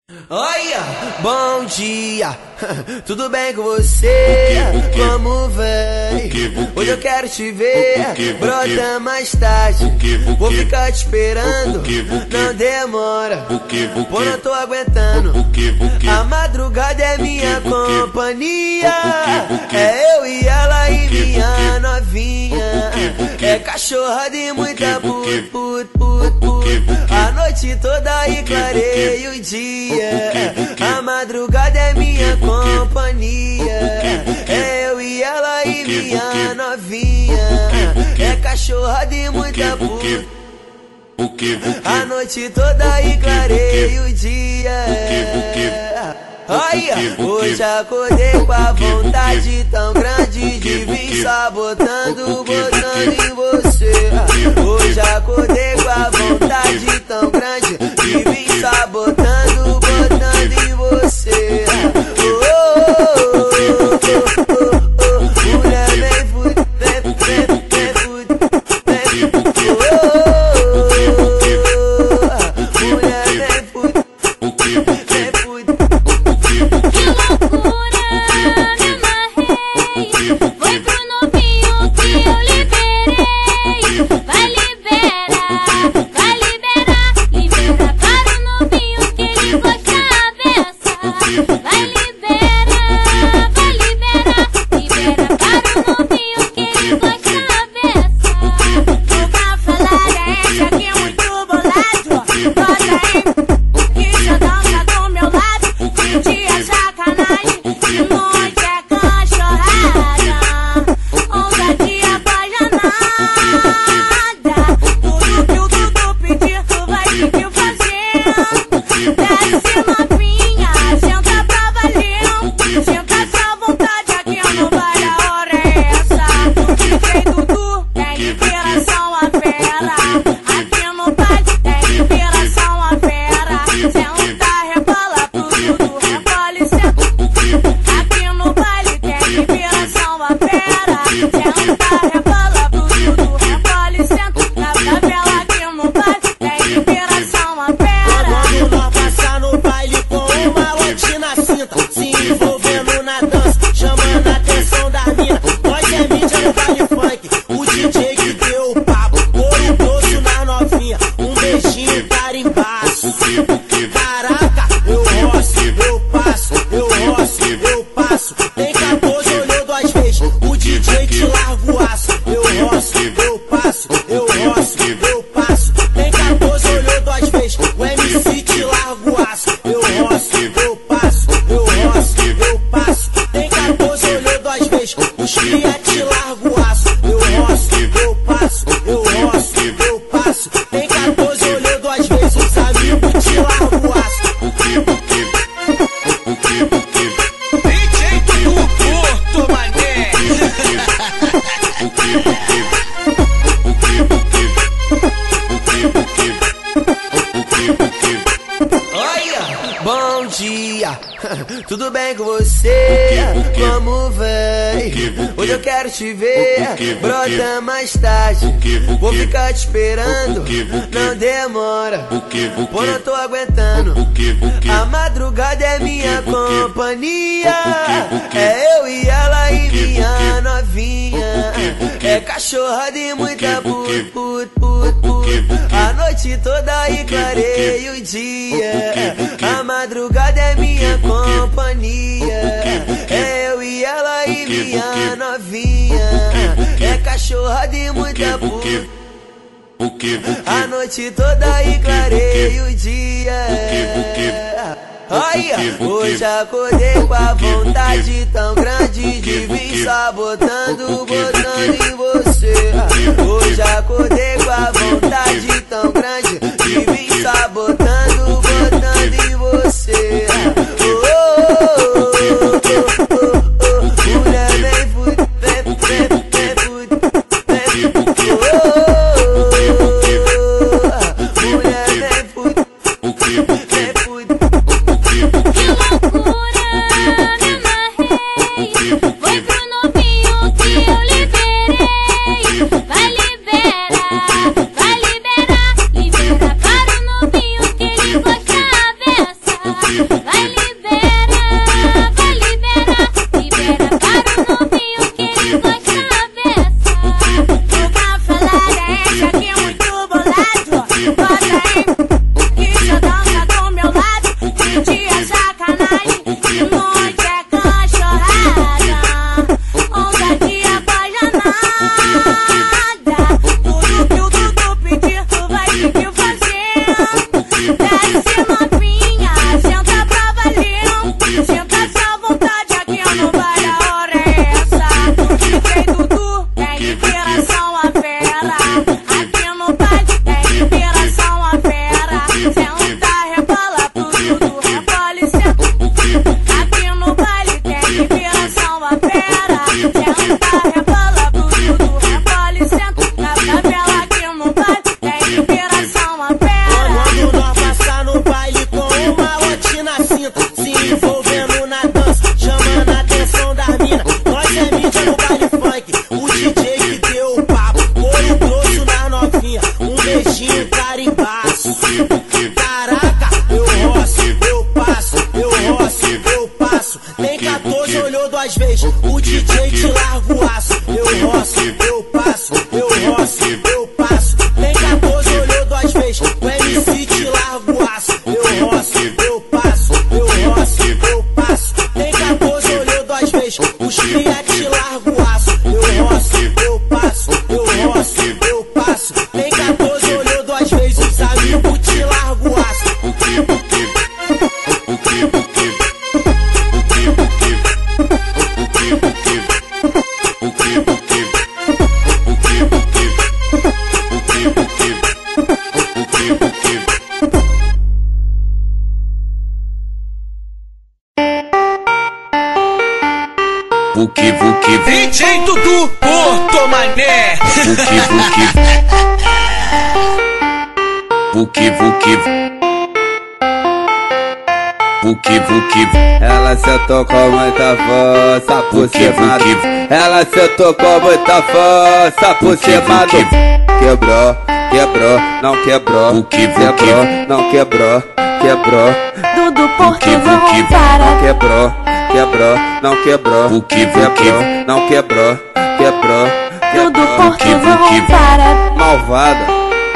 Olha, bom dia, tudo bem com você? Como vai? Hoje eu quero te ver, brota mais tarde. Vou ficar te esperando, não demora, pô, não tô aguentando. A madrugada é minha companhia, é eu e ela e minha novinha. É cachorrada e muita put. A noite toda e clareia o dia. A madrugada é minha companhia, é eu e ela e minha novinha. É cachorrada e muita put. A noite toda e clareia o dia. Olha, hoje acordei com a vontade tão grande de vir sabotando, botando em você. Hoje acordei com a vontade tão grande de vir sabotando, botando em você. Mulher vem fut, vem fut. Mulher vem fut, vem fut. Que loucura, me amarrei. Foi pro novinho que eu liberei. Vai liberar, libera para o novinho que ele gosta a beça. Vai liberar, libera para o novinho que ele gosta a beça. O cafalada é esse aqui muito bolado. Bota aí, que já dança do meu lado. De dia é sacanagem, de noite é cachorrada. Ousadia faz nada. Tudo que o Dudu pedir, tu vai pedir fazendo. Desce novinha, senta pra valer. Senta essa vontade aqui no baile, a hora é essa. O DJ Dudu tem liberação a fera. Aqui no baile tem liberação a fera. Senta, rebola pro Dudu, rebola e senta. Aqui no baile tem liberação a fera. Senta, rebola pro Dudu, rebola e senta. Na favela aqui no baile tem liberação a fera. Quando nós passar no baile com uma lote na cinta, se envolvendo na dança, chamando a atenção da mina. Nós é mídia no baile funk, o DJ que deu o papo, couro grosso na novinha, um beijinho carimbaço. Caraca, eu roço, eu passo, eu roço, eu passo. Tem 14, olhou 2 vezes, o DJ te larga o aço. Eu roço, eu passo, eu roço, eu passo. Tem 14, olhou 2 vezes, o MC te larga o aço. Eu roço, eu passo, eu roço, eu passo. Tem 14, olhou 2 vezes, os cria te larga o aço. Eu roço, eu passo, eu roço, eu passo. Tem 14, olhou 2 vezes, os amigos te larga o aço. DJ Dudu Porto, mané. Olha, bom dia, tudo bem com você? Como vai? Hoje eu quero te ver, brota mais tarde. Vou ficar te esperando, não demora, pô, não tô aguentando. A madrugada é minha companhia, é eu e ela e minha novinha. É cachorrada e muita put. A noite toda e clareia o dia. A madrugada é minha companhia, é eu e ela e minha novinha. É cachorrada e muita put. A noite toda e clareia o dia. Olha, hoje acordei com a vontade tão grande de vir sabotando, botando em você. Hoje acordei com a vontade tão grande de vir sabotando, botando em você. Mulher vem fut, vem fut. Mulher vem fut, vem fut. Que loucura, me amarrei. Foi pro novinho que eu liberei. Vai liberar, libera para o novinho que ele gosta Vai liberar, libera para o novinho que ele gosta a beça. O café é aqui muito bolado, bota aí que já dança do meu lado. De dia é sacanagem, de noite é cachorrada. Ousadia apaixonada. Tudo que o Dudu pedir, tu vai ter que fazer. Desce novinha, senta pra valer. Senta sua vontade aqui no bar, a hora é essa. DJ Dudu tem inspiração a fera. Aqui no baile tem inspiração a fera. Senta, rebola pro Dudu, rebola e senta. Aqui no baile tem inspiração a fera. Senta, rebola pro Dudu, rebola e senta. Na favela aqui no baile tem inspiração a fera. Quando nós passar no baile com uma lote na cinta, se envolvendo na dança, chamando a atenção da mina. Nós é mídia no baile funk, o DJ que deu o papo, couro grosso na novinha, um beijinho carimbaço. Caraca, eu roço, eu passo, eu roço, eu passo. Tem 14, olhou 2 vezes, o DJ te larga o aço. Eu roço, eu passo, eu roço, eu passo. Tem 14, olhou 2 vezes, o MC te larga o aço. Eu roço, eu passo, eu roço, eu passo. Tem 14, olhou 2 vezes, os cria te larga o aço. Eu roço, eu passo, eu roço, eu passo. Tem 14, olhou 2 vezes, os amigos te larga o aço. DJ Dudu, Porto Mané. Ela sentou com muita força por cima do... Ela sentou com muita força por cima do... Quebrou, quebrou, não quebrou. Quebrou, não quebrou, quebrou. Dudu Porto não para. Quebrou, quebrou, não quebrou. Quebrou, não quebrou, quebrou. Dudu Porto não para. Malvada,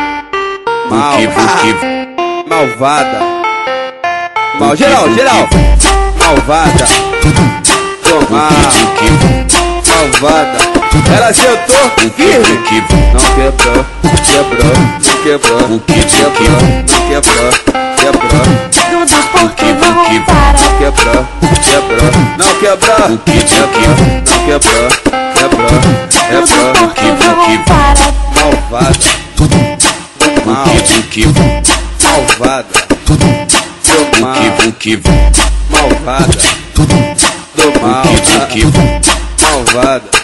malvada, mal, geral, malvada, mal, malvada. Ela sentou firme, não quebrou, quebrou, não quebrou, quebrou, não quebrou, quebrou. Dudu Porto não para. Quebrou, quebrou, não quebrou, quebrou, não quebrou, quebrou, Dudu Porto quebrou, não para. malvada, mal, malvada, malvada, do mal, malvada,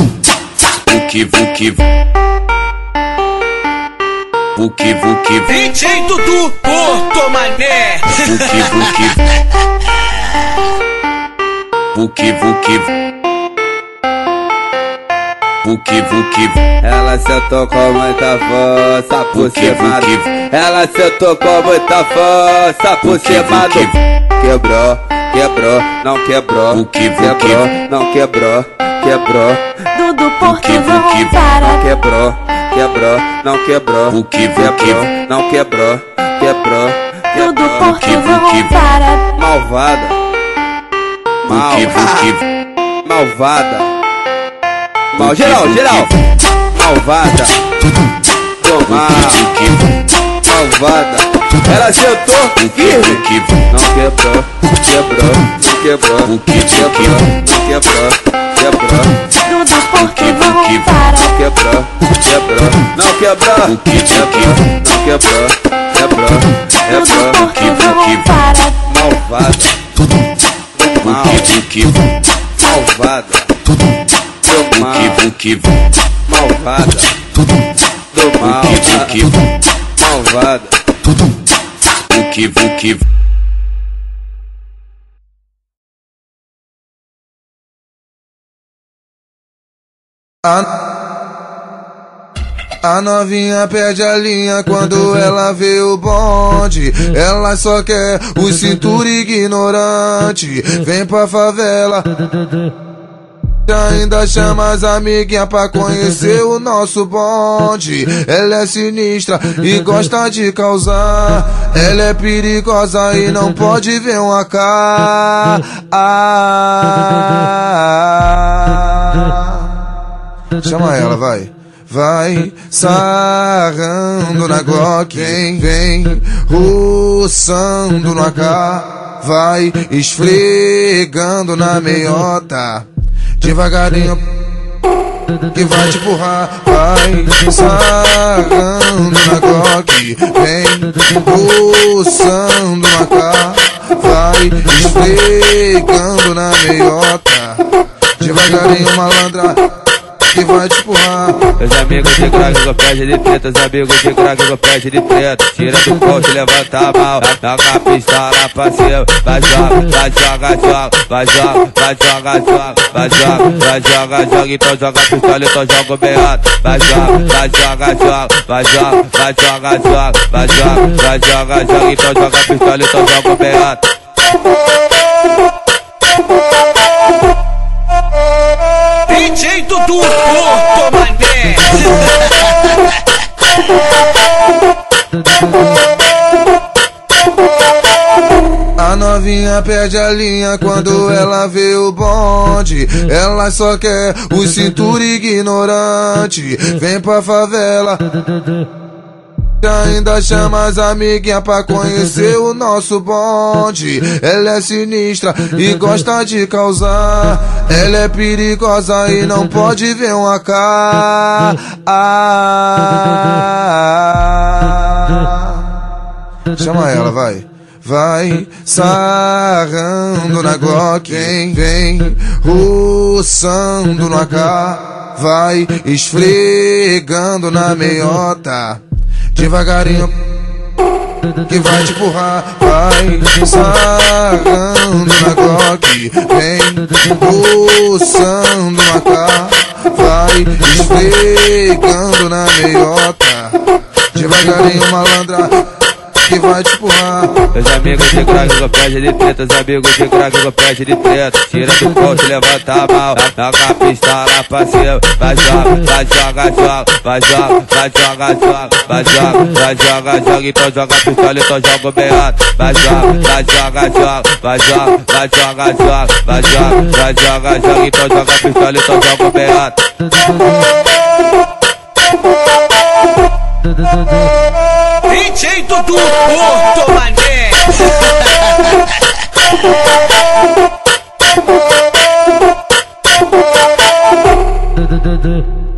DJ Dudu, Porto Mané. Ela sentou com muita força por cima do... Ela sentou com muita força por cima do... Quebrou, quebrou, não quebrou. Quebrou, não quebrou, quebrou. Dudu Porto não para. Quebrou, quebrou, não quebrou. Quebrou, não quebrou, quebrou. Dudu Porto não para. Malvada, mal, malvada, mal, geral, malvada, do mal, malvada. Ela sentou firme, não quebrou, quebrou, não quebrou, quebrou, não quebrou, quebrou. Dudu Porto não para. Quebrou, quebrou, não quebrou, quebrou, não quebrou, quebrou, Dudu Porto quebrou. não para. Malvada, mal, malvada, do mal, malvada, do mal, malvada. A novinha perde a linha quando ela vê o bonde. Ela só quer o cintura ignorante. Vem pra favela, ainda chama as amiguinhas pra conhecer o nosso bonde. Ela é sinistra e gosta de causar. Ela é perigosa e não pode ver um AK. Chama ela, vai. Vai sarrando na Glock, vem ruçando no AK, vai esfregando na meiota, devagarinho que vai te empurrar. Vai sarrando na Glock, vem ruçando no AK, vai esfregando na meiota, devagarinho, malandra, que vai te empurrar. Meus amigos de crack com pé de preta, os amigos de crack com pé de preta. Tira do poste, levanta a mão, joga a pistola pra cima. Vai joga, vai joga, joga, vai joga, vai joga, joga, vai joga, vai joga, joga. Então joga a pistola, então joga o beato. Vai joga, vai joga, joga, vai joga, vai joga, joga, vai joga, vai joga, joga. Então joga a pistola, então joga o beato. DJ Dudu, Porto Mané. A novinha perde a linha quando ela vê o bonde. Ela só quer o cintura ignorante. Vem pra favela, ainda chama as amiguinhas pra conhecer o nosso bonde. Ela é sinistra e gosta de causar. Ela é perigosa e não pode ver um AK. Chama ela, vai. Vai sarrando na Glock, vem ruçando no AK, vai esfregando na meiota, devagarinho que vai te empurrar. Vai sarrando na Glock, vem ruçando no AK, vai esfregando na meiota, devagarinho, malandra, que vai te empurrar. Meus amigos de crack com pé de preta, os amigos de crack com pé de preta. Tira do poste, levanta a mão, joga a pistola pra cima. Vai joga, vai joga, joga, vai joga, vai joga, joga, vai joga, vai joga, joga. Então joga a pistola, então joga o beato. Vai joga, vai joga, joga, vai joga, vai joga, joga, vai joga, vai joga, joga. Então joga a pistola, então joga o beato. DJ Dudu, Porto Mané.